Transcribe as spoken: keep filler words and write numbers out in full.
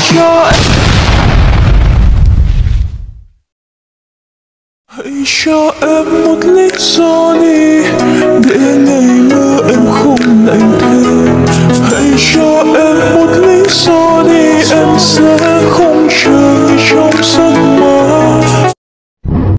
cho em, hãy cho em một lý do đi để ngày mưa em không lạnh thêm. Hãy cho em một lý do đi, em sẽ